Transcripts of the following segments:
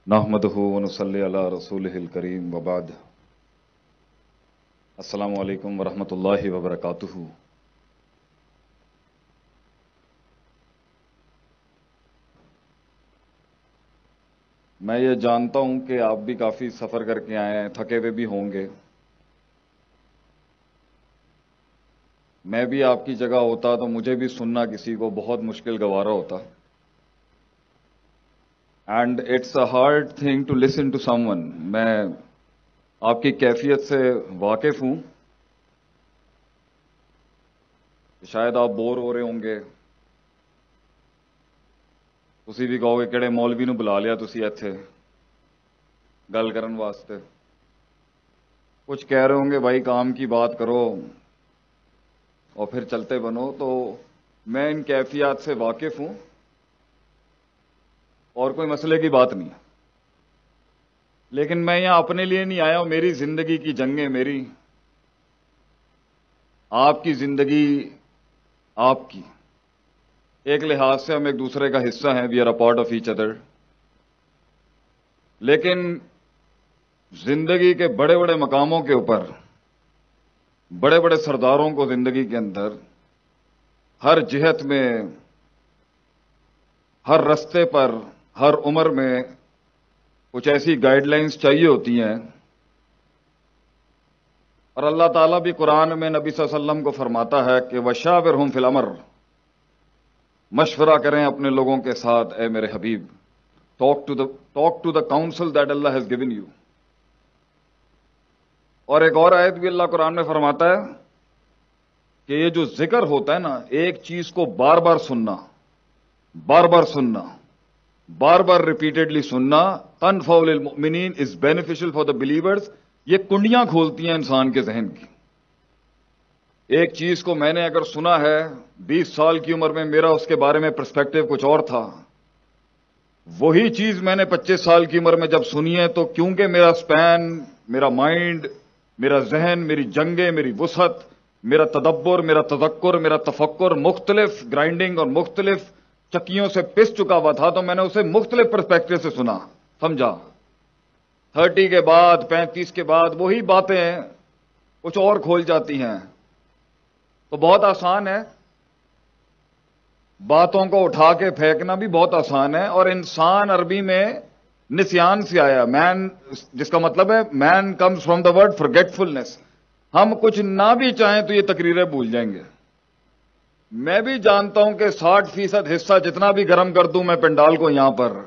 नहमदुहु व नुसल्ली अला रसूलिहिल करीम व बाद। अस्सलामु अलैकुम व रहमतुल्लाहि व बरकातुहू। मैं ये जानता हूं कि आप भी काफ़ी सफ़र करके आए हैं, थके हुए भी होंगे। मैं भी आपकी जगह होता तो मुझे भी सुनना किसी को बहुत मुश्किल गवारा होता। And it's a hard thing to listen to someone. मैं आपकी कैफियत से वाकिफ हूं। शायद आप बोर हो रहे होंगे, ਤੁਸੀਂ ਵੀ ਕਹੋਗੇ ਕਿਹੜੇ ਮੌਲਵੀ ਨੂੰ ਬੁਲਾ ਲਿਆ ਤੁਸੀਂ ਇੱਥੇ ਗੱਲ ਕਰਨ ਵਾਸਤੇ। कुछ कह रहे होंगे भाई काम की बात करो और फिर चलते बनो। तो मैं इन कैफियत से वाकिफ हूं और कोई मसले की बात नहीं है। लेकिन मैं यहां अपने लिए नहीं आया हूं। मेरी जिंदगी की जंगें मेरी, आपकी जिंदगी आपकी। एक लिहाज से हम एक दूसरे का हिस्सा हैं, we are a part of each other. लेकिन जिंदगी के बड़े बड़े मकामों के ऊपर बड़े बड़े सरदारों को जिंदगी के अंदर हर जिहत में, हर रास्ते पर, हर उम्र में कुछ ऐसी गाइडलाइंस चाहिए होती हैं। और अल्लाह ताला भी कुरान में नबी सल्लल्लाहु अलैहि वसल्लम को फरमाता है कि वशाविरहुम फिल अमर, मशवरा करें अपने लोगों के साथ ए मेरे हबीब। Talk to the counsel that Allah has given you. और एक और आयत भी अल्लाह कुरान में फरमाता है कि ये जो जिक्र होता है ना, एक चीज को बार बार सुनना, बार बार सुनना, बार बार रिपीटेडली सुनना, तनफउल लिल मुमिनीन, is beneficial for the believers. ये कुंडियां खोलती हैं इंसान के जहन की। एक चीज को मैंने अगर सुना है 20 साल की उम्र में, मेरा उसके बारे में पर्सपेक्टिव कुछ और था। वही चीज मैंने 25 साल की उम्र में जब सुनी है, तो क्योंकि मेरा स्पैन, मेरा माइंड, मेरा जहन, मेरी जंगे, मेरी वुसअत, मेरा तदब्बर, मेरा तदक्कुर, मेरा तफक्कुर मुख्तलिफ ग्राइंडिंग और मुख्तलिफ चक्कियों से पिस चुका हुआ था, तो मैंने उसे मुख्तलिफ पर्सपेक्टिव से सुना, समझा। 30 के बाद, 35 के बाद वही बातें कुछ और खोल जाती हैं। तो बहुत आसान है, बातों को उठा के फेंकना भी बहुत आसान है। और इंसान अरबी में निस्यान से आया, मैन, जिसका मतलब है man comes from the word forgetfulness. हम कुछ ना भी चाहें तो ये तकरीरें भूल जाएंगे। मैं भी जानता हूं कि 60% हिस्सा जितना भी गर्म कर दूं मैं पंडाल को, यहां पर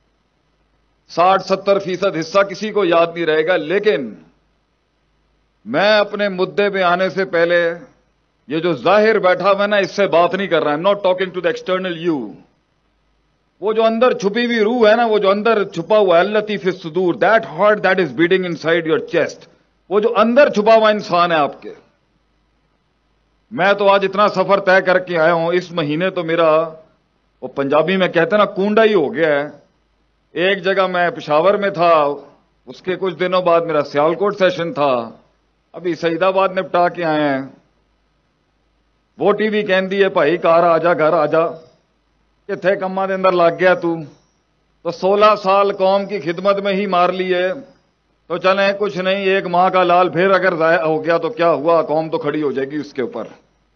60-70% हिस्सा किसी को याद नहीं रहेगा। लेकिन मैं अपने मुद्दे पे आने से पहले ये जो जाहिर बैठा हुआ है ना, इससे बात नहीं कर रहा। I am not talking to the external you. वो जो अंदर छुपी हुई रूह है ना, वो जो अंदर छुपा हुआ है, अल्लती फी सुदूर, that heart that is beating inside your chest, वो जो अंदर छुपा हुआ इंसान है आपके। मैं तो आज इतना सफर तय करके आया हूं, इस महीने तो मेरा, वो पंजाबी में कहते हैं ना, कूंडा ही हो गया है। एक जगह मैं पेशावर में था, उसके कुछ दिनों बाद मेरा सियालकोट सेशन था, अभी सईदाबाद निपटा के आए हैं। वोटी भी कहती है भाई घर आजा, घर आजा, किथे कम्मा दे अंदर लग गया तू। तो 16 साल कौम की खिदमत में ही मार लिए, तो चले कुछ नहीं, एक माह का लाल फिर अगर जाया हो गया तो क्या हुआ, कौम तो खड़ी हो जाएगी उसके ऊपर।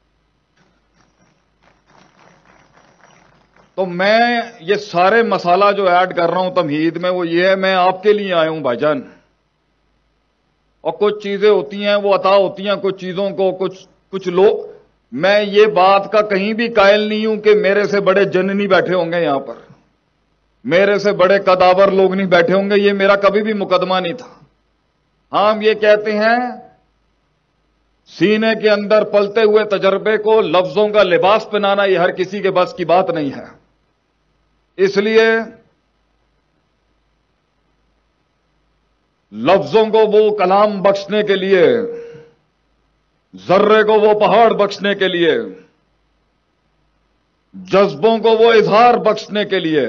तो मैं ये सारे मसाला जो ऐड कर रहा हूं तमहीद में, वो ये है, मैं आपके लिए आया हूं भाईजान। और कुछ चीजें होती हैं वो अता होती हैं कुछ चीजों को, कुछ लोग, मैं ये बात का कहीं भी कायल नहीं हूं कि मेरे से बड़े जन नहीं बैठे होंगे यहां पर, मेरे से बड़े कदावर लोग नहीं बैठे होंगे, ये मेरा कभी भी मुकदमा नहीं था। हम ये कहते हैं, सीने के अंदर पलते हुए तजर्बे को लफ्जों का लिबास पहनाना ये हर किसी के बस की बात नहीं है। इसलिए लफ्जों को वो कलाम बख्शने के लिए, जर्रे को वो पहाड़ बख्शने के लिए, जज्बों को वो इजहार बख्शने के लिए,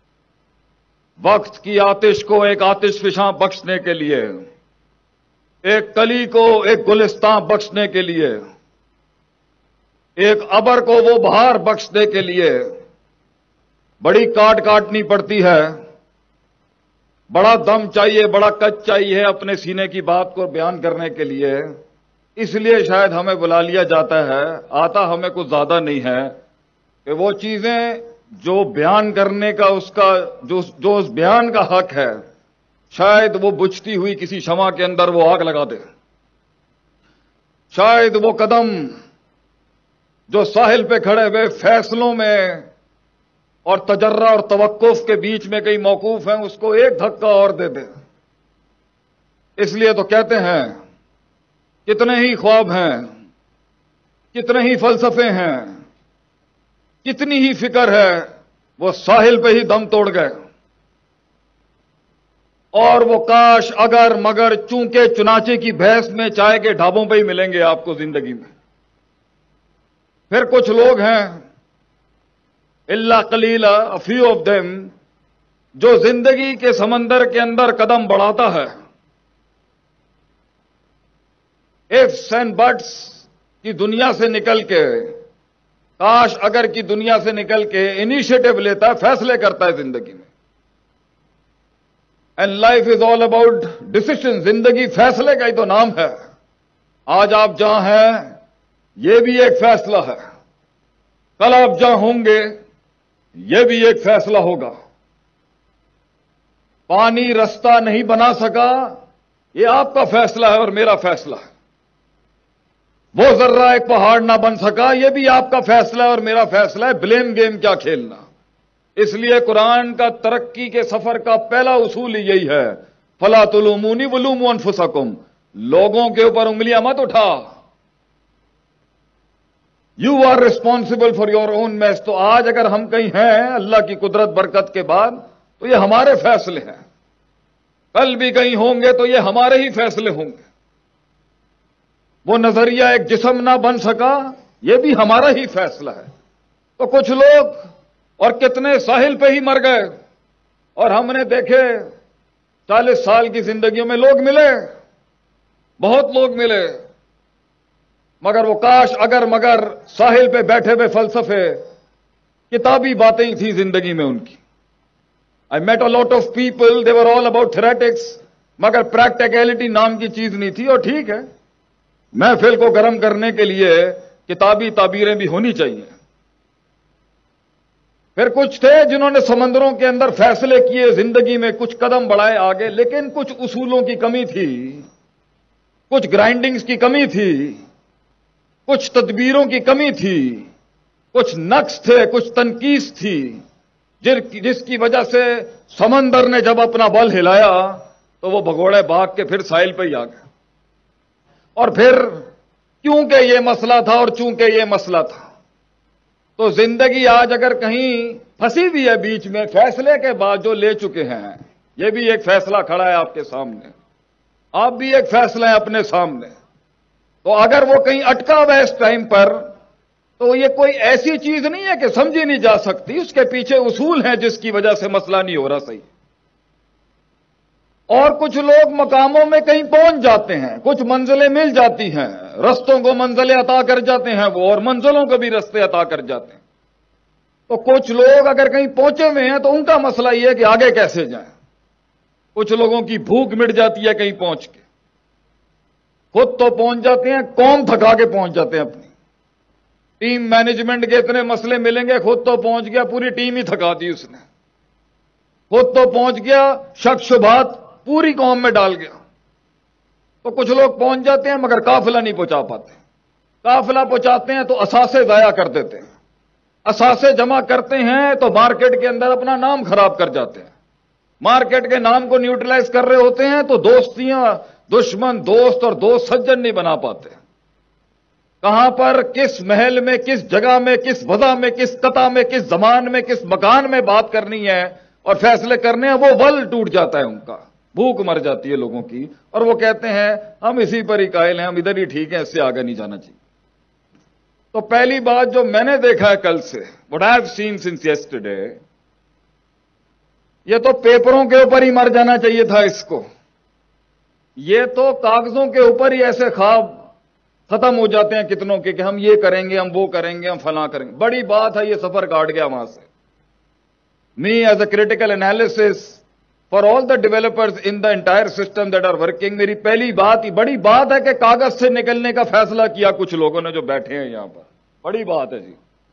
वक्त की आतिश को एक आतिश फिशां बख्शने के लिए, एक कली को एक गुलिस्तां बख्शने के लिए, एक अबर को वो बहार बख्शने के लिए बड़ी काट काटनी पड़ती है। بڑا دم چاہیے, بڑا کچ چاہیے اپنے سینے کی بات کو بیان کرنے کے لیے. اس لیے شاید ہمیں بلا لیا جاتا ہے. آتا ہمیں کچھ زیادہ نہیں ہے کہ وہ چیزیں جو بیان کرنے کا اس کا جو اس بیان کا حق ہے, شاید وہ بجھتی ہوئی کسی شمع کے اندر وہ آگ لگا دے. شاید وہ قدم جو ساحل پہ کھڑے ہوئے فیصلوں میں اور تجرہ اور توقف کے بیچ میں کئی موقوف ہیں, اس کو ایک دھکا اور دے دے. اس لیے تو کہتے ہیں کتنے ہی خواب ہیں, کتنے ہی فلسفے ہیں, کتنی ہی فکر ہے, وہ ساحل پہ ہی دم توڑ گئے. اور وہ کاش اگر مگر چونکہ چنانچہ کی بحث میں چائے کے ڈھابوں پہ ہی ملیں گے آپ کو زندگی میں. پھر کچھ لوگ ہیں الا قلیلا, a few of them, جو زندگی کے سمندر کے اندر قدم بڑھاتا ہے. ifs and buts کی دنیا سے نکل کے, کاش اگر کی دنیا سے نکل کے انیشیٹو لیتا ہے, فیصلے کرتا ہے زندگی میں. And life is all about decision. زندگی فیصلے کا ہی تو نام ہے. آج آپ جہاں ہیں یہ بھی ایک فیصلہ ہے, کل آپ جہاں ہوں گے یہ بھی ایک فیصلہ ہوگا. پانی رستہ نہیں بنا سکا, یہ آپ کا فیصلہ ہے اور میرا فیصلہ ہے. وہ ذرہ ایک پہاڑ نہ بن سکا, یہ بھی آپ کا فیصلہ ہے اور میرا فیصلہ ہے. بلیم گیم کیا کھیلنا. اس لیے قرآن کا ترقی کے سفر کا پہلا اصول ہی یہی ہے, فلا تلومونی ولوموا انفسکم. لوگوں کے اوپر انگلیاں مت اٹھا. You are responsible for your own mess. تو آج اگر ہم کہیں ہیں اللہ کی قدرت برکت کے بعد تو یہ ہمارے فیصلے ہیں. کل بھی کہیں ہوں گے تو یہ ہمارے ہی فیصلے ہوں گے. وہ نظریہ ایک جسم نہ بن سکا, یہ بھی ہمارا ہی فیصلہ ہے. تو کچھ لوگ اور کتنے ساحل پہ ہی مر گئے, اور ہم نے دیکھے 40 سال کی زندگیوں میں لوگ ملے, بہت لوگ ملے, مگر وہ کاش اگر مگر ساحل پہ بیٹھے ہوئے فلسفے, کتابی باتیں ہی تھی زندگی میں ان کی. I met a lot of people, they were all about theoretics, مگر پریکٹیکلٹی نام کی چیز نہیں تھی. اور ٹھیک ہے, محفل کو گرم کرنے کے لیے کتابی تعبیریں بھی ہونی چاہیے. پھر کچھ تھے جنہوں نے سمندروں کے اندر فیصلے کیے, زندگی میں کچھ قدم بڑھائے آگے, لیکن کچھ اصولوں کی کمی تھی, کچھ گرائنڈنگز کی کمی تھی, کچھ تدبیروں کی کمی تھی, کچھ نقص تھے, کچھ تنقیص تھی, جس کی وجہ سے سمندر نے جب اپنا بل ہلایا تو وہ بھگوڑے بھاگ کے پھر ساحل پہ ہی آ گئے. اور پھر کیونکہ یہ مسئلہ تھا اور چونکہ یہ مسئلہ تھا, تو زندگی آج اگر کہیں پھنسی بھی ہے بیچ میں, فیصلے کے بعد جو لے چکے ہیں, یہ بھی ایک فیصلہ کھڑا ہے آپ کے سامنے, آپ بھی ایک فیصلہ ہے اپنے سامنے. تو اگر وہ کہیں اٹکا ہوا ہے اس ٹائم پر, تو یہ کوئی ایسی چیز نہیں ہے کہ سمجھی نہیں جا سکتی. اس کے پیچھے اصول ہیں جس کی وجہ سے مسئلہ نہیں ہو رہا صحیح. اور کچھ لوگ مقاموں میں کہیں پہنچ جاتے ہیں, کچھ منزلیں مل جاتی ہیں, رستوں کو منزلیں عطا کر جاتے ہیں وہ, اور منزلوں کو بھی رستے عطا کر جاتے ہیں. تو کچھ لوگ اگر کہیں پہنچے ہوئے ہیں تو ان کا مسئلہ یہ ہے کہ آگے کیسے جائیں. کچھ لوگوں کی بھوک مٹ جاتی ہے کہیں پہنچ کے, خود تو پہنچ جاتے ہیں, قوم تھکا کے پہنچ جاتے ہیں اپنی. ٹیم مینجمنٹ کے اتنے مسئلے ملیں گے, خود تو پہنچ گیا, پوری ٹیم ہی تھکا دی اس نے. خود تو پہنچ گیا, شک شبہات پوری قوم میں ڈال گیا. تو کچھ لوگ پہنچ جاتے ہیں مگر قافلہ نہیں پہنچا پاتے. قافلہ پہنچاتے ہیں تو اثاثے ضائع کر دیتے ہیں, اثاثے جمع کرتے ہیں تو مارکیٹ کے اندر اپنا نام خراب کر جاتے ہیں. مارکیٹ کے نام کو نیوٹرلائز کر رہے ہوتے ہیں تو دوستیاں, دشمن دوست اور دوست سجن نہیں بنا پاتے. کہاں پر, کس محل میں, کس جگہ میں, کس وضع میں, کس قطع میں, کس زمان میں, کس مکان میں بات کرنی ہے اور فیصلے کرنے ہیں, وہ ول ٹوٹ جاتا ہے ان کا, بھوک مر جاتی ہے لوگوں کی. اور وہ کہتے ہیں ہم اسی پر ہی قائل ہیں, ہم ادھر ہی ٹھیک ہیں, اس سے آگے نہیں جانا چاہیے. تو پہلی بات جو میں نے دیکھا ہے کل سے, what I have seen since yesterday, یہ تو پیپروں کے اوپر ہی مر جانا چاہیے تھا اس کو. یہ تو کاغذوں کے اوپر ہی ایسے خواب ختم ہو جاتے ہیں کتنوں کے کہ ہم یہ کریں گے, ہم وہ کریں گے, ہم فلاں کریں گے. بڑی بات ہے, یہ سفر کاٹ گیا وہاں سے. Me as a critical analysis For all the developers in the entire system that are working, मेरी पहली बात ही बड़ी बात है कि कागज से निकलने का फैसला किया कुछ लोगों ने जो बैठे हैं यहां पर, बड़ी बात है जी।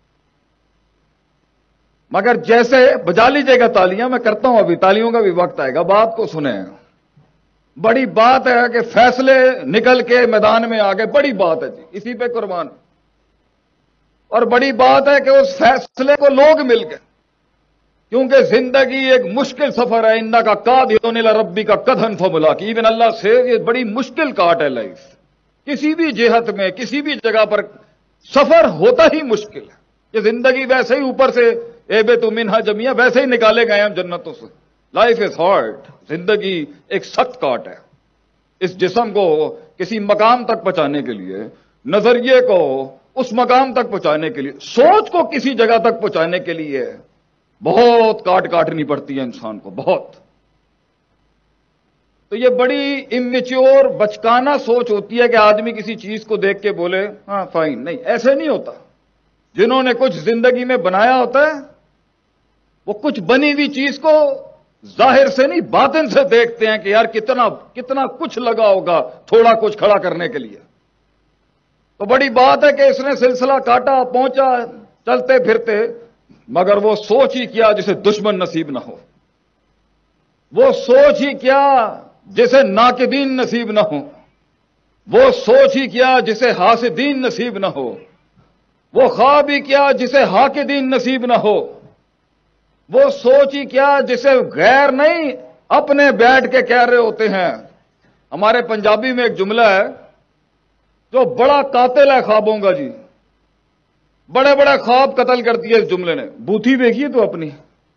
मगर जैसे बजा लीजिएगा तालियां, मैं करता हूं, अभी तालियों का भी वक्त आएगा, बात को सुने। बड़ी बात है कि फैसले निकल के मैदान में आ गए, बड़ी बात है जी, इसी पे कुर्बान। और बड़ी बात है कि उस फैसले को लोग मिल गए, क्योंकि जिंदगी एक मुश्किल सफर है। इंदा का कादियों रब्बी का कदन फमुला की, इवन अल्लाह से ये बड़ी मुश्किल काट है लाइफ। किसी भी जिहत में किसी भी जगह पर सफर होता ही मुश्किल है। ये जिंदगी वैसे ही ऊपर से एबे तु मिन्हा जमिया, वैसे ही निकाले गए हम जन्नतों से। लाइफ इज हार्ड, जिंदगी एक सख्त काट है। इस जिस्म को किसी मकाम तक पहुंचाने के लिए, नजरिए को उस मकाम तक पहुंचाने के लिए, सोच को किसी जगह तक पहुंचाने के लिए बहुत काट काटनी पड़ती है इंसान को, बहुत। तो ये बड़ी इमेच्योर बचकाना सोच होती है कि आदमी किसी चीज को देख के बोले हाँ फाइन। नहीं, ऐसे नहीं होता। जिन्होंने कुछ जिंदगी में बनाया होता है वो कुछ बनी हुई चीज को जाहिर से नहीं बातिन से देखते हैं कि यार कितना कितना कुछ लगा होगा थोड़ा कुछ खड़ा करने के लिए। तो बड़ी बात है कि इसने सिलसिला काटा, पहुंचा चलते फिरते, मगर वो सोच ही क्या जिसे दुश्मन नसीब ना हो, वो सोच ही क्या जिसे नाकिदीन नसीब ना हो, वो सोच ही क्या जिसे हासिदीन नसीब ना हो, वो ख्वाब ही क्या जिसे हाकिदीन नसीब ना हो, वो सोच ही क्या जिसे गैर नहीं अपने बैठ के कह रहे होते हैं। हमारे पंजाबी में एक जुमला है जो बड़ा कातिल है ख्वाबों का जी, बड़े बड़े ख्वाब कत्ल कर दिए इस जुमले ने। बूथी देखिए तो अपनी,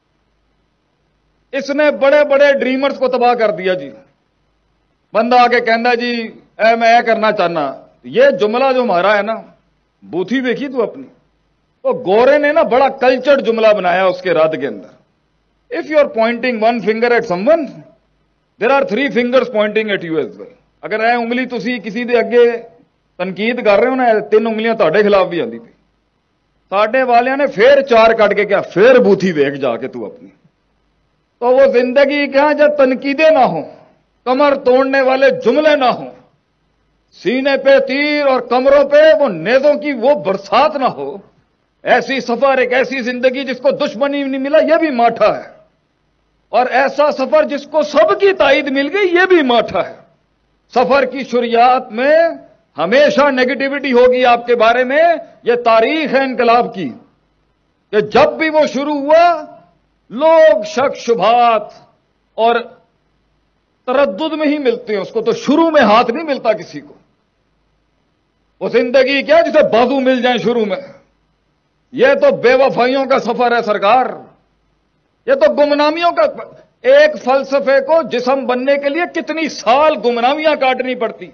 इसने बड़े बड़े ड्रीमर्स को तबाह कर दिया जी। बंदा आके कहता जी ऐ मैं करना चाहना, ये जुमला जो हमारा है ना, बूथी देखिए तो अपनी। तो गोरे ने ना बड़ा कल्चर्ड जुमला बनाया उसके रद के अंदर। If you are pointing one finger at someone, there are three fingers pointing at you as well. अगर ऐ उंगली तुसी किसी दे अगे तनकीद कर रहे हो ना, तीन उंगलियां तुहाडे खिलाफ भी आंदी पई। साडे वालियां ने फिर चार कट के क्या, फिर बूथी देख जाके तू अपनी। तो वो जिंदगी क्या जब तनकीदे ना हो, कमर तोड़ने वाले जुमले ना हो, सीने पे तीर और कमरों पे वो नेजों की वो बरसात ना हो, ऐसी सफर, एक ऐसी जिंदगी जिसको दुश्मनी नहीं मिला, यह भी माठा है। और ऐसा सफर जिसको सबकी ताईद मिल गई, यह भी माठा है। सफर की शुरुआत में हमेशा नेगेटिविटी होगी आपके बारे में। यह तारीख है इनकलाब की कि जब भी वो शुरू हुआ लोग शक शुभात और तरद्दुद में ही मिलते हैं उसको, तो शुरू में हाथ नहीं मिलता किसी को। वो जिंदगी क्या जिसे बाजू मिल जाए शुरू में। यह तो बेवफाइयों का सफर है सरकार, यह तो गुमनामियों का। एक फलसफे को जिस्म बनने के लिए कितनी साल गुमनामियां काटनी पड़ती।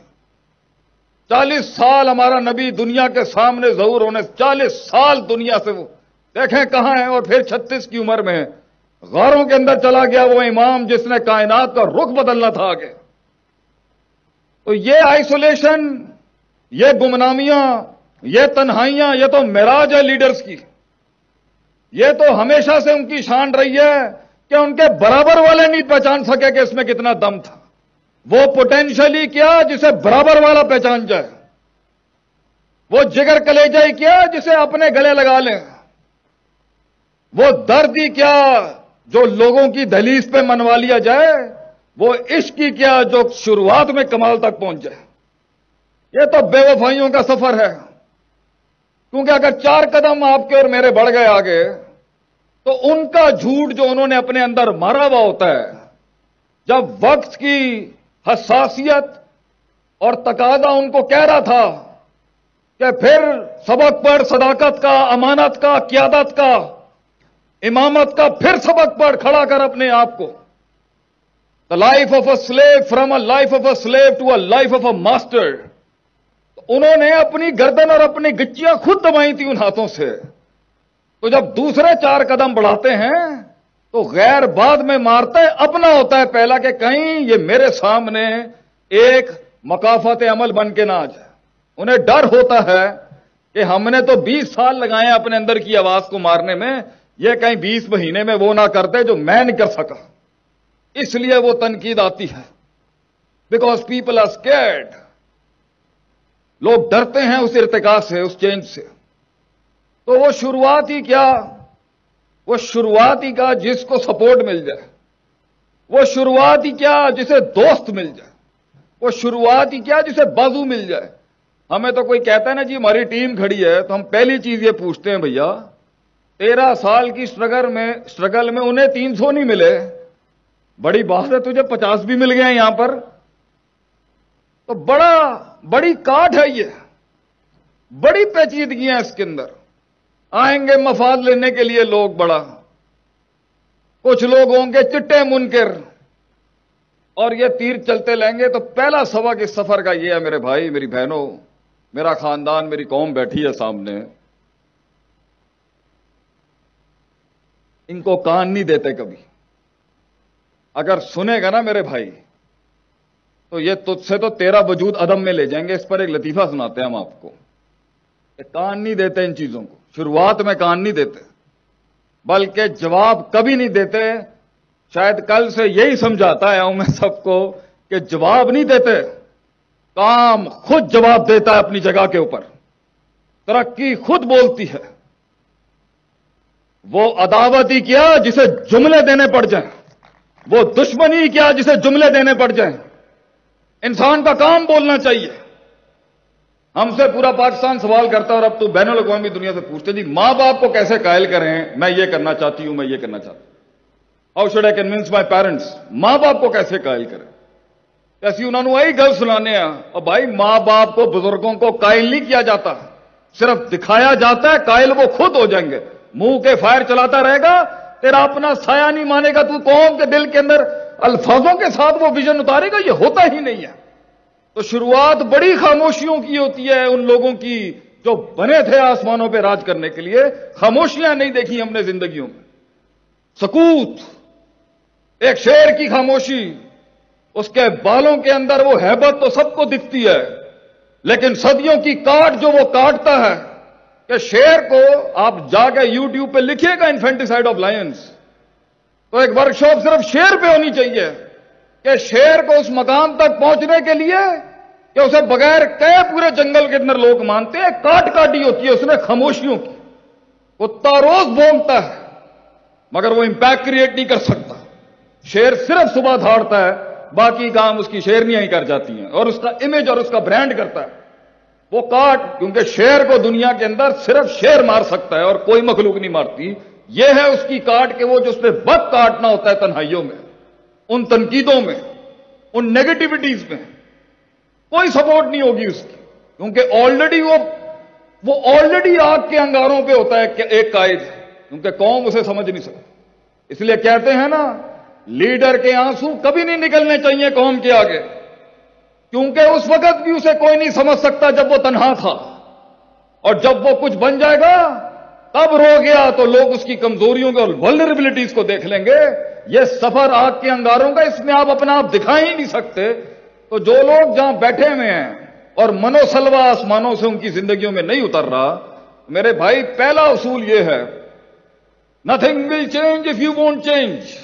40 साल हमारा नबी दुनिया के सामने ज़हूर होने, 40 साल दुनिया से वो देखें कहां है। और फिर 36 की उम्र में गारों के अंदर चला गया वो इमाम जिसने कायनात का रुख बदलना था आगे। तो ये आइसोलेशन, ये गुमनामियां, ये तन्हाइयां, ये तो मिराज है लीडर्स की। ये तो हमेशा से उनकी शान रही है कि उनके बराबर वाले नहीं पहचान सके कि इसमें कितना दम था। वो पोटेंशियली क्या जिसे बराबर वाला पहचान जाए, वो जिगर कलेजा ही क्या जिसे अपने गले लगा लें, वो दर्द ही क्या जो लोगों की दहलीज पे मनवा लिया जाए, वो इश्क ही क्या जो शुरुआत में कमाल तक पहुंच जाए। ये तो बेवफाइयों का सफर है। क्योंकि अगर 4 कदम आपके और मेरे बढ़ गए आगे, तो उनका झूठ जो उन्होंने अपने अंदर मारा हुआ होता है, जब वक्त की हसासियत और तकाजा उनको कह रहा था कि फिर सबक पढ़, सदाकत का, अमानत का, क़यादत का, इमामत का, फिर सबक पढ़, खड़ा कर अपने आप को। The life of a slave, from a life of a slave to a life of a master. उन्होंने अपनी गर्दन और अपनी गिच्चियां खुद दबाई थी उन हाथों से। तो जब दूसरे 4 कदम बढ़ाते हैं तो गैर बाद में मारता है, अपना होता है पहला कि कहीं ये मेरे सामने एक मकाफत अमल बन के ना आ जाए। उन्हें डर होता है कि हमने तो 20 साल लगाए अपने अंदर की आवाज को मारने में, ये कहीं 20 महीने में वो ना करते जो मैं नहीं कर सका। اس لیے وہ تنقید آتی ہے. Because people are scared. لوگ ڈرتے ہیں اس ارتقا سے, اس چینج سے. تو وہ شروعات ہی کیا, وہ شروعات ہی کا جس کو سپورٹ مل جائے, وہ شروعات ہی کیا جسے دوست مل جائے, وہ شروعات ہی کیا جسے بازو مل جائے. ہمیں تو کوئی کہتا ہے نا جی ہماری ٹیم کھڑی ہے, تو ہم پہلی چیز یہ پوچھتے ہیں بھیا 13 سال کی سٹرگل میں انہیں 300 نہیں ملے, بڑی بات ہے تجھے 50 بھی مل گئے ہیں یہاں پر. تو بڑی کاٹ ہے یہ, بڑی پیچیدگیاں اس کے اندر. آئیں گے مفاد لینے کے لیے لوگ بڑا, کچھ لوگ ہوں گے چٹے منکر, اور یہ تیر چلتے لیں گے. تو پہلا سبق اس سفر کا یہ ہے میرے بھائی میری بہنوں, میرا خاندان میری قوم بیٹھی ہے سامنے, ان کو کان نہیں دیتے کبھی. اگر سنے گا نا میرے بھائی تو یہ تجھ سے تو تیرا وجود عدم میں لے جائیں گے. اس پر ایک لطیفہ سناتے ہیں ہم آپ کو. کہ کان نہیں دیتے ان چیزوں کو, شروعات میں کان نہیں دیتے, بلکہ جواب کبھی نہیں دیتے. شاید کل سے یہی سمجھاتا ہے میں سب کو کہ جواب نہیں دیتے, کام خود جواب دیتا ہے اپنی جگہ کے اوپر. ترقی خود بولتی ہے. وہ عداوت ہی کیا جسے جملے دینے پڑ جائیں, وہ دشمنی کیا جسے جملے دینے پڑ جائیں. انسان کا کام بولنا چاہیے. ہم سے پورا پاکستان سوال کرتا ہے, اور اب تو بین الاقوامی دنیا سے پوچھتے جی ماں باپ کو کیسے قائل کریں, میں یہ کرنا چاہتی ہوں, میں یہ کرنا چاہتا ہوں. How should I convince my parents, ماں باپ کو کیسے قائل کریں. ایسی انہوں نے وہی گل سنانے ہیں. اور بھائی ماں باپ کو بزرگوں کو قائل نہیں کیا جاتا, صرف دکھایا جاتا ہے. قائل وہ خود ہو جائیں گے. منہ کے فائر چلاتا رہے گا, تیرا اپنا سایہ نہیں مانے گا. تو قوم کے دل کے اندر الفاظوں کے ساتھ وہ ویژن اتارے گا, یہ ہوتا ہی نہیں ہے. تو شروعات بڑی خاموشیوں کی ہوتی ہے ان لوگوں کی جو بنے تھے آسمانوں پہ راج کرنے کے لیے. خاموشیاں نہیں دیکھی ہم نے زندگیوں میں. سکوت, ایک شیر کی خاموشی, اس کے بالوں کے اندر وہ ہیبت تو سب کو دکھتی ہے, لیکن صدیوں کی کاٹ جو وہ کاٹتا ہے. کہ شیر کو آپ جا کے یوٹیوب پہ لکھیے گا انفینٹیسائڈ آف لائنز, تو ایک ورک شاپ صرف شیر پہ ہونی چاہیے. کہ شیر کو اس مقام تک پہنچنے کے لیے کہ اسے بغیر کہے پورے جنگل کے اندر لوگ مانتے ہیں, کاٹ کاٹی ہوتی ہے اس نے خاموشیوں کی. کتا روز بھونکتا ہے مگر وہ امپیکٹ کریٹ نہیں کر سکتا. شیر صرف صبح دھاڑتا ہے, باقی کام اس کی شیرنیاں ہی کر جاتی ہیں, اور اس کا امیج اور اس کا برانڈ کرتا ہے. وہ کاٹ, کیونکہ شیر کو دنیا کے اندر صرف شیر مار سکتا ہے اور کوئی مخلوق نہیں مارتی. یہ ہے اس کی کاٹ کہ وہ جو اس نے وقت کاٹنا ہوتا ہے تنہائیوں میں, ان تنقیدوں میں, ان نیگیٹیوٹیز میں کوئی سپورٹ نہیں ہوگی اس کی, کیونکہ آلریڈی وہ آلریڈی آگ کے انگاروں پہ ہوتا ہے ایک قائد, کیونکہ قوم اسے سمجھ نہیں سکتی. اس لیے کہتے ہیں نا لیڈر کے آنسو کبھی نہیں نکلنے چاہیے قوم کے آگے, کیونکہ اس وقت بھی اسے کوئی نہیں سمجھ سکتا جب وہ تنہا تھا, اور جب وہ کچھ بن جائے گا تب رو گیا تو لوگ اس کی کمزوریوں کو اور ولنریبلٹیز کو دیکھ لیں گے. یہ سفر آگ کے انگاروں کا, اس میں آپ اپنا آپ دکھا ہی نہیں سکتے. تو جو لوگ جہاں بیٹھے ہوئے ہیں اور منو سلوا آسمانوں سے ان کی زندگیوں میں نہیں اتر رہا, میرے بھائی پہلا اصول یہ ہے, nothing will change if you won't change,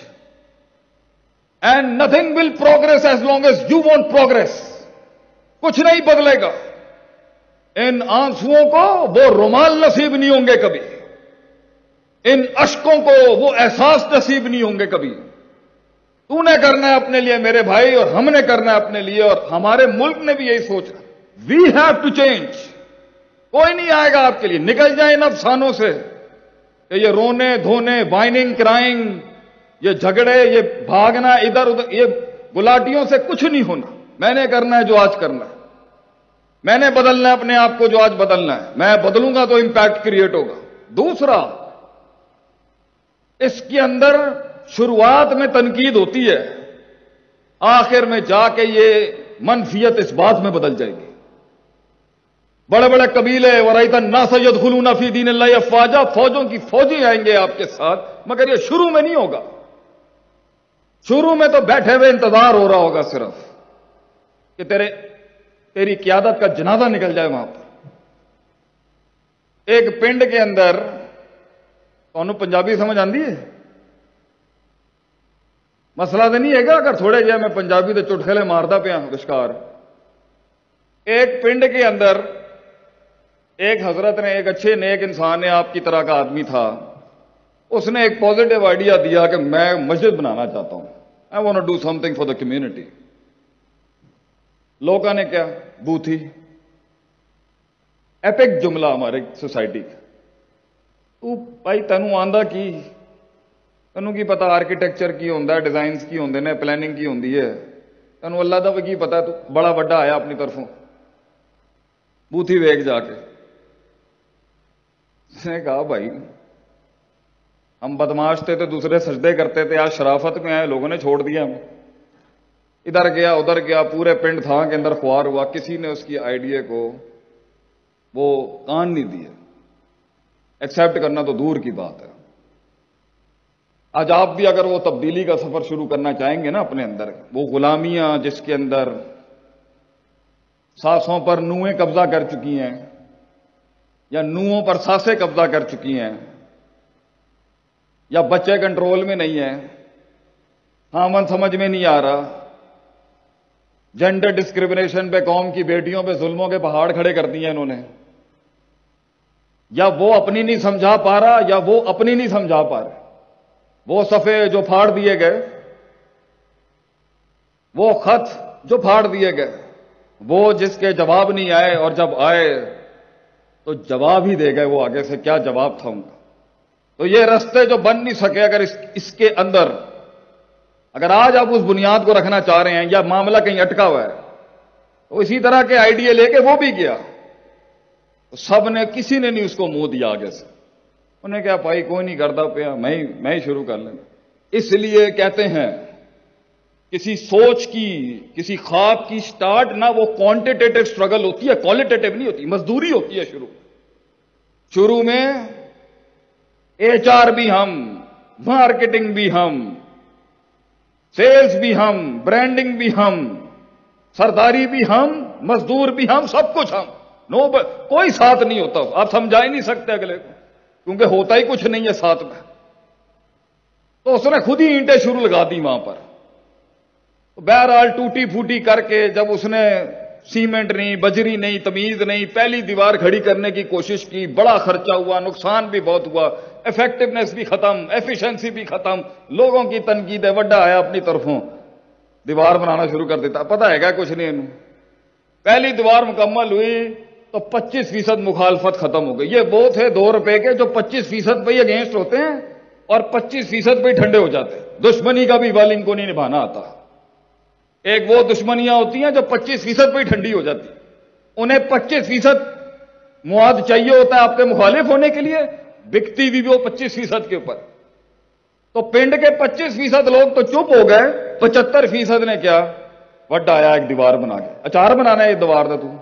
and nothing will progress as long as you won't progress. کچھ نہیں بدلے گا. ان آنسوؤں کو وہ رومال نصیب نہیں ہوں گے کبھی, ان اشکوں کو وہ احساس نصیب نہیں ہوں گے کبھی. تو نے کرنا ہے اپنے لیے میرے بھائی, اور ہم نے کرنا ہے اپنے لیے, اور ہمارے ملک نے بھی یہی سوچا. We have to change. کوئی نہیں آئے گا آپ کے لیے. نکل جائیں ان افسانوں سے کہ یہ رونے دھونے, وائننگ کرائنگ, یہ جھگڑے, یہ بھاگنا ادھر ادھر, یہ گلاٹیوں سے کچھ نہیں ہونا. میں نے کرنا ہے جو آج کرنا ہے, میں نے بدلنا ہے اپنے آپ کو جو آج بدلنا ہے. میں بدلوں گا تو امپیکٹ کریٹ ہوگا. دوسرا, اس کے اندر شروعات میں تنقید ہوتی ہے, آخر میں جا کے یہ منفیت اس بات میں بدل جائے گی. بڑے بڑے قبیلے ورائت الناس یدخلون فی دین اللہ افواجا, فوجوں کی فوجیں آئیں گے آپ کے ساتھ, مگر یہ شروع میں نہیں ہوگا. شروع میں تو بیٹھے ہوئے انتظار ہو رہا ہوگا صرف کہ تیری قیادت کا جنازہ نکل جائے وہاں پر. ایک پنڈ کے اندر, 'تانوں پنجابی سمجھ آندی ہے؟ ਮਸਲਾ ਤਾਂ ਨਹੀਂ ਹੈਗਾ अगर थोड़े ਜਿਹਾ मैं पंजाबी ਦੇ चुटकुले मारदा ਪਿਆ विचकार। एक पिंड के अंदर एक हजरत ने, एक अच्छे नेक इंसान ने, आपकी तरह का आदमी था, उसने एक पॉजिटिव आइडिया दिया कि मैं मस्जिद बनाना चाहता हूं, I want to do something for the community. लोगों ने क्या बूथी एपिक जुमला हमारे सोसाइटी का, तू भाई तेनू आंदा की, तेनू की पता आर्कीटैक्चर की होंदा है, डिजाइनस की होंदे ने, प्लानिंग की होंदी है, तेनू अल्लाह दा भी की पता, तू बड़ा बड़ा आया अपनी तरफों। बूथी वेख जाके उसने कहा भाई हम बदमाश थे तो दूसरे सजदे करते थे, आज शराफत में आए लोगों ने छोड़ दिया हमें। इधर गया उधर गया, पूरे पिंड था के अंदर खुआर हुआ, किसी ने उसकी आइडिया को वो कान नहीं दिया, एक्सेप्ट करना तो दूर की बात है। आज आप भी अगर वो तब्दीली का सफर शुरू करना चाहेंगे ना अपने अंदर, वो गुलामियां जिसके अंदर सासों पर नूहें कब्जा कर चुकी हैं या नूहों पर सासें कब्जा कर चुकी हैं, या बच्चे कंट्रोल में नहीं है, हामन समझ में नहीं आ रहा, जेंडर डिस्क्रिमिनेशन पे, कौम की बेटियों पे जुल्मों के पहाड़ खड़े कर दिए इन्होंने, या वो अपनी नहीं समझा पा रहा या वो अपनी नहीं समझा पा रहे। वो सफ़े जो फाड़ दिए गए, वो खत जो फाड़ दिए गए, वो जिसके जवाब नहीं आए, और जब आए तो जवाब ही दे गए वो, आगे से क्या जवाब था उनका। तो ये रास्ते जो बन नहीं सके, अगर इसके अंदर अगर आज आप उस बुनियाद को रखना चाह रहे हैं या मामला कहीं अटका हुआ है, तो इसी तरह के आइडिया लेके वो भी गया, तो सब ने, किसी ने नहीं उसको मुंह दिया आगे से। उन्हें क्या भाई कोई नहीं करता पिया, मैं ही शुरू कर लेंगे। इसलिए कहते हैं किसी सोच की, किसी ख्वाब की स्टार्ट ना वो क्वांटिटेटिव स्ट्रगल होती है, क्वालिटेटिव नहीं होती, मजदूरी होती है। शुरू में एचआर भी हम, मार्केटिंग भी हम, सेल्स भी हम, ब्रांडिंग भी हम, सरदारी भी हम, मजदूर भी हम, सब कुछ हम। कोई साथ नहीं होता, आप समझा ही नहीं सकते अगले को, क्योंकि होता ही कुछ नहीं है साथ में। तो उसने खुद ही ईंटें शुरू लगा दी वहां पर। तो बहरहाल टूटी फूटी करके जब उसने सीमेंट नहीं, बजरी नहीं, तमीज नहीं, पहली दीवार खड़ी करने की कोशिश की, बड़ा खर्चा हुआ, नुकसान भी बहुत हुआ, इफेक्टिवनेस भी खत्म, एफिशिएंसी भी खत्म, लोगों की तनकीद है, वड्डा आया अपनी तरफों, दीवार बनाना शुरू कर देता। पता है क्या कुछ नहीं इन्हों। पहली दीवार मुकम्मल हुई तो 25% मुखालफत खत्म हो गई। ये वो थे 2 रुपए के जो 25% पे अगेंस्ट होते हैं और 25% पे ठंडे हो जाते हैं। दुश्मनी का भी बल इनको नहीं निभाना आता। एक वो दुश्मनियां होती हैं जो 25% पे ठंडी हो जाती, उन्हें 25% मुआद चाहिए होता है आपके मुखालिफ होने के लिए, बिकती भी वो 25% के ऊपर। तो पिंड के 25% लोग तो चुप हो गए, 75% ने क्या वड्डा आया एक दीवार बना के। अचार बनाना है ये दीवार का, तू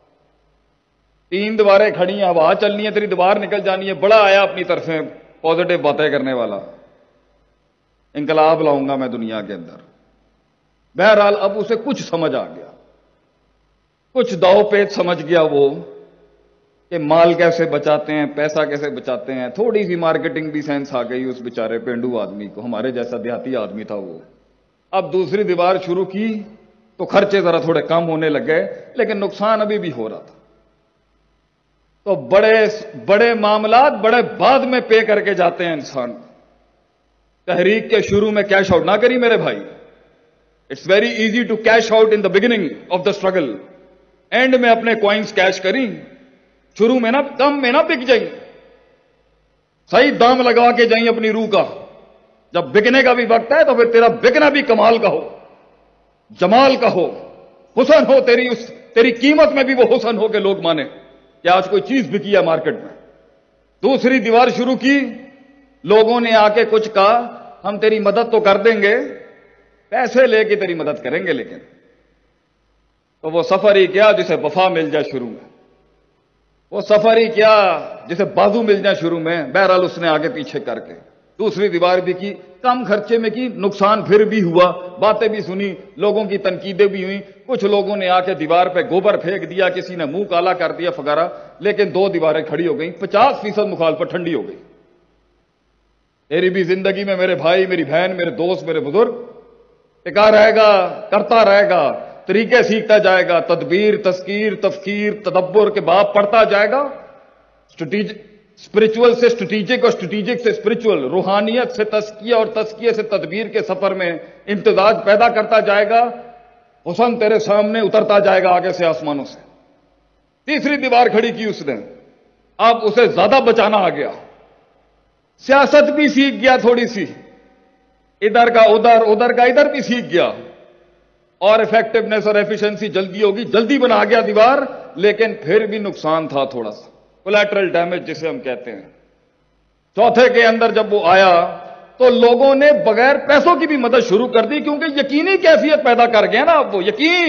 3 दीवारें खड़ी हैं, हवा चलनी है, तेरी दीवार निकल जानी है। बड़ा आया अपनी तरफ से पॉजिटिव बातें करने वाला, इंकलाब लाऊंगा मैं दुनिया के अंदर। बहरहाल अब उसे कुछ समझ आ गया, कुछ दाव पेच समझ गया वो कि माल कैसे बचाते हैं, पैसा कैसे बचाते हैं। थोड़ी सी मार्केटिंग भी सेंस आ गई उस बेचारे पेंडू आदमी को, हमारे जैसा देहाती आदमी था वो। अब दूसरी दीवार शुरू की तो खर्चे जरा थोड़े कम होने लग गए, लेकिन नुकसान अभी भी हो रहा था। तो बड़े बड़े मामलात बड़े बाद में पे करके जाते हैं इंसान। तहरीक के शुरू में कैश आउट ना करी मेरे भाई। It's very easy to cash out in the beginning of the struggle, end में अपने कॉइन्स कैश करी, शुरू में ना कम में ना बिक जाई, सही दाम लगा के जाई अपनी रूह का। जब बिकने का भी वक्त है तो फिर तेरा बिकना भी कमाल का हो, जमाल का हो, हुसन हो, तेरी कीमत में भी वो हुसन हो के लोग माने कि आज कोई चीज बिकी है मार्केट में। दूसरी दीवार शुरू की, लोगों ने आके कुछ कहा, हम तेरी मदद तो कर देंगे, पैसे लेके तेरी मदद करेंगे, लेकिन तो वो सफर ही क्या जिसे वफा मिल जाए शुरू में, वो सफर ही क्या जिसे बाजू मिल जाए शुरू में। बहरहाल उसने आगे पीछे करके दूसरी दीवार भी की, कम खर्चे में की, नुकसान फिर भी हुआ, बातें भी सुनी, लोगों की तनकीदें भी हुई। कुछ लोगों ने आके दीवार पे गोबर फेंक दिया, किसी ने मुंह काला कर दिया फगारा, लेकिन 2 दीवारें खड़ी हो गई, 50% मुखालफत ठंडी हो गई। तेरी भी जिंदगी में मेरे भाई, मेरी बहन, मेरे दोस्त, मेरे बुजुर्ग टिका रहेगा, करता रहेगा, तरीके सीखता जाएगा, तदबीर, तस्कीर, तफकीर, तदब्बर के बाब पढ़ता जाएगा, स्पिरिचुअल से स्ट्रेटेजिक और स्ट्रेटेजिक से स्पिरिचुअल, रूहानियत से तस्किया और तस्किया से तदबीर के सफर में इम्तिजाज पैदा करता जाएगा। हुस्न तेरे सामने उतरता जाएगा आगे से आसमानों से। तीसरी दीवार खड़ी की उसने, अब उसे ज्यादा बचाना आ गया। सियासत भी सीख गया थोड़ी सी, इधर का उधर, उधर का इधर भी सीख गया, और इफेक्टिवनेस और एफिशिएंसी जल्दी होगी, जल्दी बना गया दीवार, लेकिन फिर भी नुकसान था थोड़ा सा, कोलैटरल डैमेज जिसे हम कहते हैं। चौथे के अंदर जब वो आया तो लोगों ने बगैर पैसों की भी मदद शुरू कर दी, क्योंकि यकीनी कैफियत पैदा कर गया ना अब वो,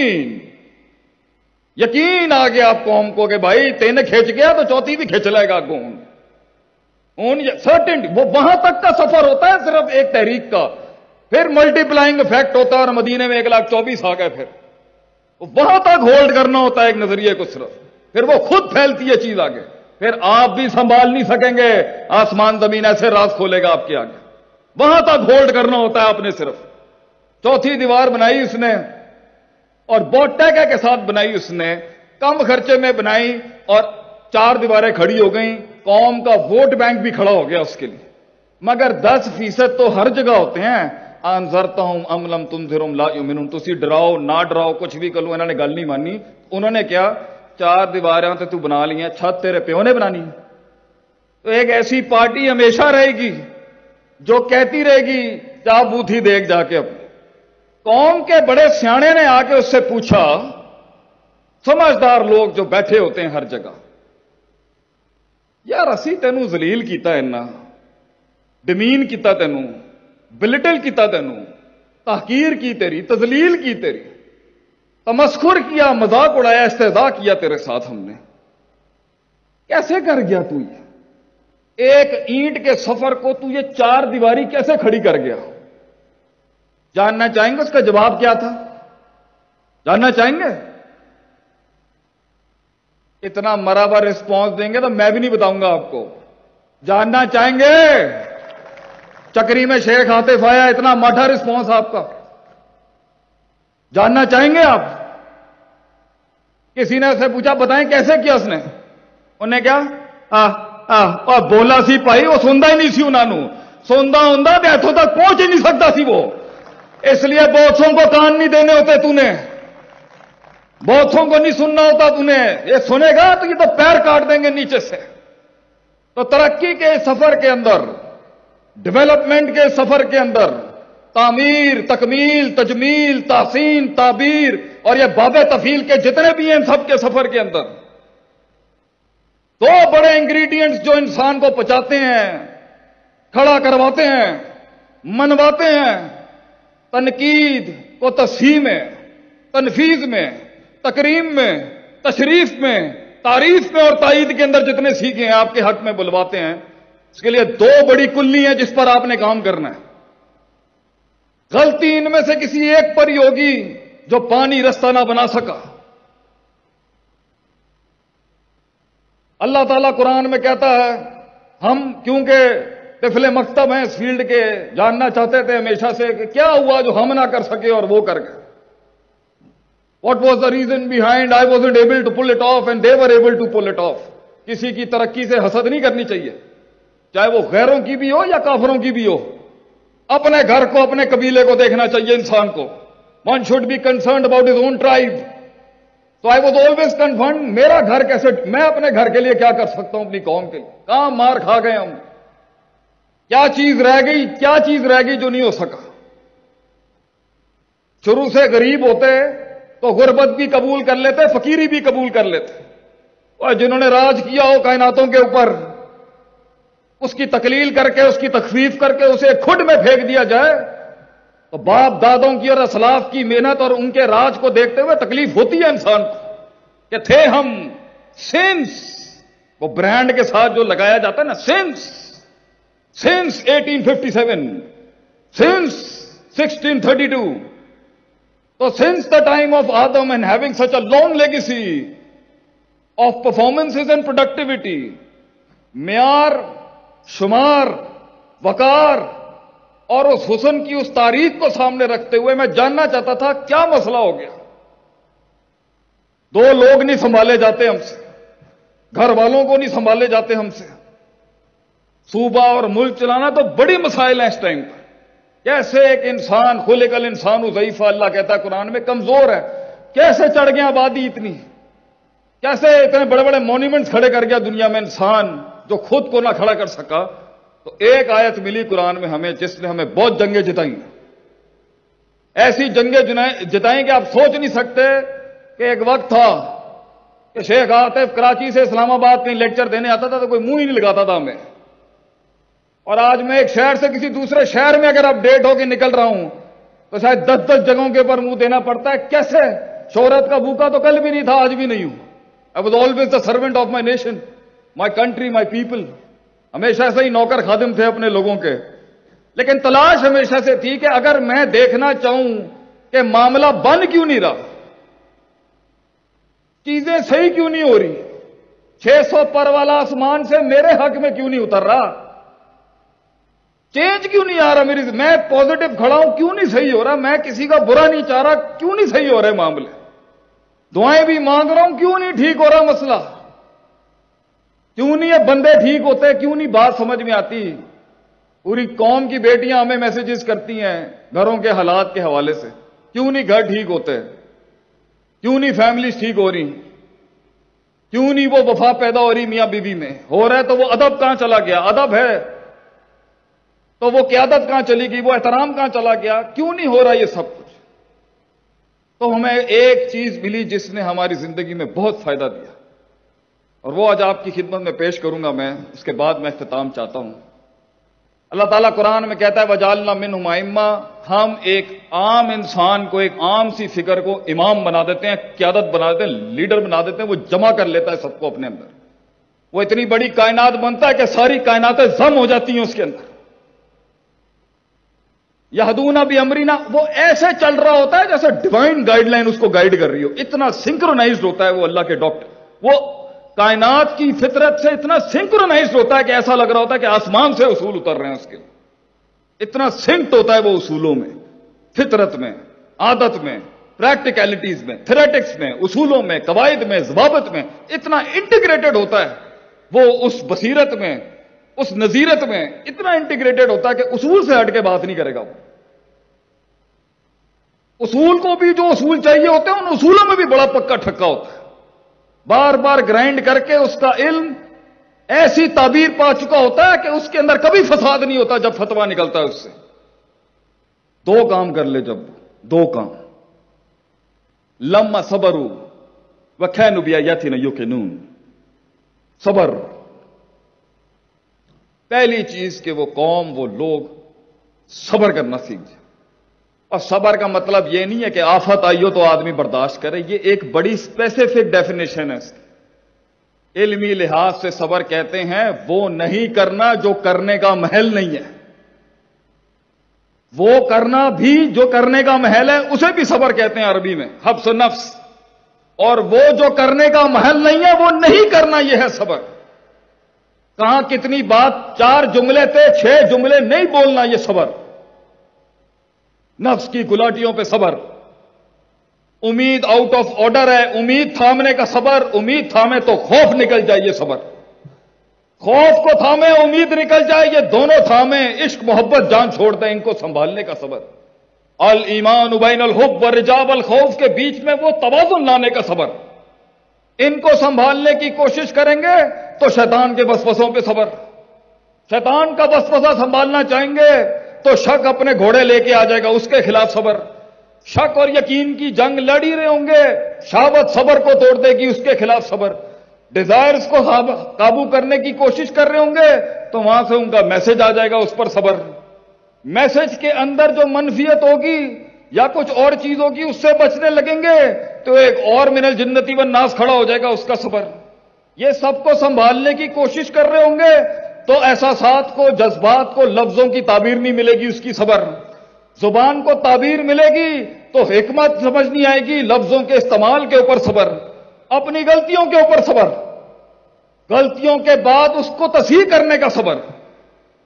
यकीन आ गया आप कौम को कि भाई तेने खींच गया तो चौथी भी खींच लेगा कौन। सर्टेनिटी, वो वहां तक का सफर होता है सिर्फ एक तहरीक का, फिर मल्टीप्लाइंग इफेक्ट होता है, और मदीने में 1,24,000 आ गए, फिर वहां तक होल्ड करना होता है एक नजरिए को सिर्फ, फिर वो खुद फैलती है चीज आगे, फिर आप भी संभाल नहीं सकेंगे, आसमान जमीन ऐसे राज खोलेगा आपके आगे, वहां तक होल्ड करना होता है आपने सिर्फ। चौथी दीवार बनाई उसने, और बहुत टैके के साथ बनाई उसने, कम खर्चे में बनाई, और 4 दीवारें खड़ी हो गई, कौम का वोट बैंक भी खड़ा हो गया उसके लिए। मगर 10% तो हर जगह होते हैं, अनज़रता हूं अमलम तुनज़िरुम ला युमिनून, तुसी डराओ ना डराओ कुछ भी कर लो, इन्होंने गल नहीं मानी। उन्होंने क्या, 4 दीवारें तो तू बना ली हैं, छत तेरे प्यो ने बनानी है। तो एक ऐसी पार्टी हमेशा रहेगी जो कहती रहेगी जा बूथी देख जाके। अब कौम के बड़े सियाणे ने आके उससे पूछा, समझदार लोग जो बैठे होते हैं हर जगह, यार असी तेनू जलील कीता इन्ना, डमीन कीता तेनू, बिलिटल कीता तेनू, तहकीर की तेरी, तजलील की तेरी, तमस्खुर किया, मजाक उड़ाया, इस्तेजा किया तेरे साथ हमने, कैसे कर गया तू ये? एक ईंट के सफर को तू ये 4 दीवारी कैसे खड़ी कर गया? जानना चाहेंगे उसका जवाब क्या था? जानना चाहेंगे? इतना मराबा रिस्पॉन्स देंगे तो मैं भी नहीं बताऊंगा आपको। जानना चाहेंगे? चक्री में शेख आतिफ आया, इतना माठा रिस्पॉन्स आपका, जानना चाहेंगे आप? किसी ने उससे पूछा बताएं कैसे किया उसने, उन्हें क्या और बोला सी भाई, वो सुनता ही नहीं सी उन्होंने, सुनता होंदा तो इथों तक पहुंच ही नहीं सकता सी वो, इसलिए बहुतों को कान नहीं देने होते तूने, बहुतों को नहीं सुनना होता तूने, ये सुनेगा तो ये तो पैर काट देंगे नीचे से। तो तरक्की के सफर के अंदर, डेवलपमेंट के सफर के अंदर, तामीर, तकमील, तजमील, तासीन, ताबीर और ये बाबे तफील के जितने भी हैं सबके सफर के अंदर 2 बड़े इंग्रेडिएंट्स जो इंसान को पचाते हैं, खड़ा करवाते हैं, मनवाते हैं, तनकीद को तस्हीह में, तनफीज में, तकरीम में, तशरीफ में, तारीफ में और ताईद के अंदर जितने सीखे हैं आपके हक में बुलवाते हैं, इसके लिए 2 बड़ी कुल्ली हैं जिस पर आपने काम करना है। गलती इनमें से किसी एक पर ही होगी जो पानी रास्ता ना बना सका। अल्लाह ताला कुरान में कहता है, हम क्योंकि तिफले मकतब हैं इस फील्ड के, जानना चाहते थे हमेशा से कि क्या हुआ जो हम ना कर सके और वो कर गए। What was the reason behind I wasn't able to pull it off and they were able to pull it off? किसी की तरक्की से हसद नहीं करनी चाहिए, चाहे वो गैरों की भी हो या काफरों की भी हो। अपने घर को, अपने कबीले को देखना चाहिए इंसान को। One should be concerned about his own tribe. So I was always concerned, मेरा घर कैसे, मैं अपने घर के लिए क्या कर सकता हूं, अपनी कौम के लिए। कहां मार खा गए हम, क्या चीज रह गई, क्या चीज रह गई जो नहीं हो सका। शुरू से गरीब होते तो गुर्बत भी कबूल कर लेते, फकीरी भी कबूल कर लेते, और जिन्होंने राज किया हो कायनातों के ऊपर, उसकी तकलील करके, उसकी तखफीफ करके उसे खुद में फेंक दिया जाए तो बाप दादों की और असलाफ की मेहनत और उनके राज को देखते हुए तकलीफ होती है इंसान को कि थे हम सिंस, वो ब्रांड के साथ जो लगाया जाता है ना, सिंस 1857, सिंस 1632, तो since the time of Adam and having such a long legacy of performances and productivity, म्यार शुमार وقار اور اس حسن کی اس تاریخ کو سامنے رکھتے ہوئے میں جاننا چاہتا تھا کیا مسئلہ ہو گیا. 2 لوگ نہیں سنبھالے جاتے ہم سے, گھر والوں کو نہیں سنبھالے جاتے ہم سے, صوبہ اور ملک چلانا تو بڑی مسائل ہیں اس ٹائم پر. کیسے ایک انسان خلق الانسان ضعیفہ, اللہ کہتا ہے قرآن میں, کمزور ہے, کیسے چڑھ گیا آبادی اتنی, کیسے اتنے بڑے بڑے مونیومنٹس کھڑے کر گیا دنیا میں انسان جو خود کو نہ کھڑا کر سکا. تو ایک آیت ملی قرآن میں ہمیں جس نے ہمیں بہت جنگیں جتائیں, ایسی جنگیں جتائیں کہ آپ سوچ نہیں سکتے کہ ایک وقت تھا کہ شیخ عاطف کراچی سے اسلام آباد کہیں لیکچر دینے آتا تھا تو کوئی منہ ہی نہیں لگاتا تھا ہمیں, اور آج میں ایک شہر سے کسی دوسرے شہر میں اگر اپڈیٹ ہو کے نکل رہا ہوں تو شاید 10 جگہوں کے اوپر منہ دینا پڑتا ہے. کیسے؟ شہرت کا بھوکا تو کل بھی نہیں تھا, آج بھی نہیں ہوں. I was always the servant of my nation, my country, my people. ہمیشہ سے ہی نوکر خادم تھے اپنے لوگوں کے. لیکن تلاش ہمیشہ سے تھی کہ اگر میں دیکھنا چاہوں کہ معاملہ بن کیوں نہیں رہا, چیزیں صحیح کیوں نہیں ہو رہی, 600 پر والا آسمان سے میرے حق میں کیوں نہیں اتر رہا, چینج کیوں نہیں آ رہا میری, میں پازیٹو کھڑا ہوں کیوں نہیں صحیح ہو رہا, میں کسی کا برا نہیں چاہ رہا کیوں نہیں صحیح ہو رہے معاملے, دعائیں بھی مانگ رہا ہوں کیوں نہیں ٹھیک ہو رہا مسئلہ, کیوں نہیں یہ بندے ٹھیک ہوتے, کیوں نہیں بات سمجھ میں آتی. پوری قوم کی بیٹیاں ہمیں میسیجز کرتی ہیں گھروں کے حالات کے حوالے سے, کیوں نہیں گھر ٹھیک ہوتے, کیوں نہیں فیملیز ٹھیک ہو رہی, کیوں نہیں وہ وفا پیدا ہو رہی میاں بیوی میں, ہو رہا ہے تو وہ ادب کہاں چلا گیا, ادب ہے تو وہ قیادت کہاں چلی گئی, وہ احترام کہاں چلا گیا, کیوں نہیں ہو رہا یہ سب کچھ. تو ہمیں ایک چیز ملی جس نے ہماری زندگی میں بہت فائدہ دیا, اور وہ آج آپ کی خدمت میں پیش کروں گا میں, اس کے بعد میں اختتام چاہتا ہوں. اللہ تعالیٰ قرآن میں کہتا ہے وَجَعَلْنَا مِنْهُمْ أَئِمَّةً, ہم ایک عام انسان کو, ایک عام سی فکر کو امام بنا دیتے ہیں, قیادت بنا دیتے ہیں, لیڈر بنا دیتے ہیں, وہ جمع کر لیتا ہے سب کو اپنے اندر, وہ اتنی بڑی کائنات بنتا ہے کہ ساری کائناتیں ضم ہو جاتی ہیں اس کے اندر. یہدون بامرنا, وہ ایسے چل رہا ہوتا ہے جیسے ڈیوائن گائیڈ لائن اس کو گائیڈ کر رہی ہو, اتنا سنکرونائزڈ ہوتا ہے وہ اللہ کے ڈاکٹر, وہ کائنات کی فطرت سے اتنا سنکرونائزڈ ہوتا ہے کہ ایسا لگ رہا ہوتا ہے کہ آسمان سے اصول اتر رہے ہیں اس کے, اتنا سنکٹ ہوتا ہے وہ اصولوں میں, فطرت میں, عادت میں, پریکٹیکلٹیز میں, تھیریٹکس میں, اصولوں میں, قواعد میں, ضوابط میں, اتنا انٹیگریٹڈ ہوتا ہے وہ اس بصیرت میں, اس نظیرت میں اتنا انٹیگریٹڈ ہوتا ہے کہ اصول سے ہٹ کے بات نہیں کرے گا وہ. اصول کو بھی جو اصول چاہیے ہوتے ہیں ان اصولوں میں بھی بڑا پکا ٹھکا ہوتا ہے, بار بار گرائنڈ کر کے اس کا علم ایسی تعبیر پا چکا ہوتا ہے کہ اس کے اندر کبھی فساد نہیں ہوتا جب فتویٰ نکلتا ہے اس سے. 2 کام کر لے, جب 2 کام, لما صبروا وكانوا بآياتنا يوقنون, صبر. پہلی چیز کہ وہ قوم, وہ لوگ صبر کرنا سیکھ جائے. اور صبر کا مطلب یہ نہیں ہے کہ آفت آئی ہو تو آدمی برداشت کرے, یہ ایک بڑی اسپیسیفک ڈیفینیشن ہے اس کی. علمی لحاظ سے صبر کہتے ہیں وہ نہیں کرنا جو کرنے کا محل نہیں ہے, وہ کرنا بھی جو کرنے کا محل ہے اسے بھی صبر کہتے ہیں عربی میں, حبس نفس. اور وہ جو کرنے کا محل نہیں ہے وہ نہیں کرنا, یہ ہے صبر. کہاں کتنی بات, 4 جملے تھے 6 جملے نہیں بولنا, یہ صبر. نفس کی گلاٹیوں پہ صبر. امید آؤٹ آف آرڈر ہے, امید تھامنے کا صبر, امید تھامے تو خوف نکل جائے یہ صبر. خوف کو تھامے امید نکل جائے, یہ دونوں تھامے عشق محبت جان چھوڑ دیں, ان کو سنبھالنے کا صبر. الایمان بین الحب والرجاب الخوف کے بیچ میں وہ توازن لانے کا صبر. ان کو سنبھالنے کی کوشش کریں گے تو شیطان کے وسوسوں پہ صبر. شیطان کا وسوسہ سنبھالنا چاہیں گے تو شک اپنے گھوڑے لے کے آ جائے گا, اس کے خلاف صبر. شک اور یقین کی جنگ لڑ ہی رہے ہوں گے, شہوت صبر کو توڑ دے گی, اس کے خلاف صبر. ڈیزائرز کو قابو کرنے کی کوشش کر رہے ہوں گے تو وہاں سے ان کا میسج آ جائے گا, اس پر صبر. میسج کے اندر جو منفیت ہوگی یا کچھ اور چیز ہوگی اس سے بچنے لگیں گے تو ایک اور من الجنتی والناس کھڑا ہو جائے گا, اس کا صبر. یہ سب کو سنبھالنے کی کوشش کر رہے ہوں گے تو احساسات کو, جذبات کو لفظوں کی تعبیر نہیں ملے گی, اس کی صبر. زبان کو تعبیر ملے گی تو حکمت سمجھ نہیں آئے گی, لفظوں کے استعمال کے اوپر صبر. اپنی غلطیوں کے اوپر صبر, غلطیوں کے بعد اس کو تصحیح کرنے کا صبر.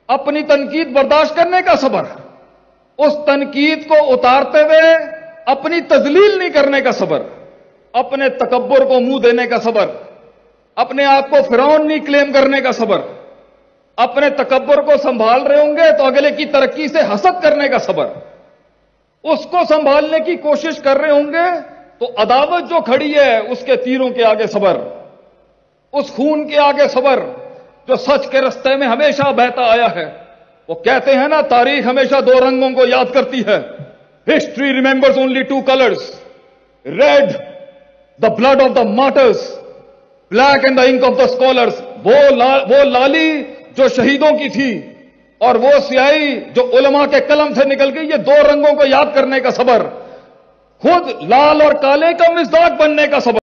अपनी तनकीद बर्दाश्त करने का सब्र, उस तनकीद को उतारते हुए अपनी तजलील नहीं करने का सब्र, अपने तकब्बुर को मुंह देने का सब्र, अपने आप को फिरौन नहीं क्लेम करने का सब्र, अपने तकब्बुर को संभाल रहे होंगे तो अगले की तरक्की से हसद करने का सब्र, उसको संभालने की कोशिश कर रहे होंगे तो अदावत जो खड़ी है उसके तीरों के आगे सब्र, उस खून के आगे सब्र जो सच के रास्ते में हमेशा बहता आया है। वो कहते हैं ना, तारीख हमेशा दो रंगों को याद करती है। History remembers only two colours, red the blood of the martyrs, black and the ink of the scholars. वो लाली जो शहीदों की थी और वो स्याही जो उलमा के कलम से निकल गई, ये दो रंगों को याद करने का सब्र, खुद लाल और काले का मिज़ाज बनने का सब्र।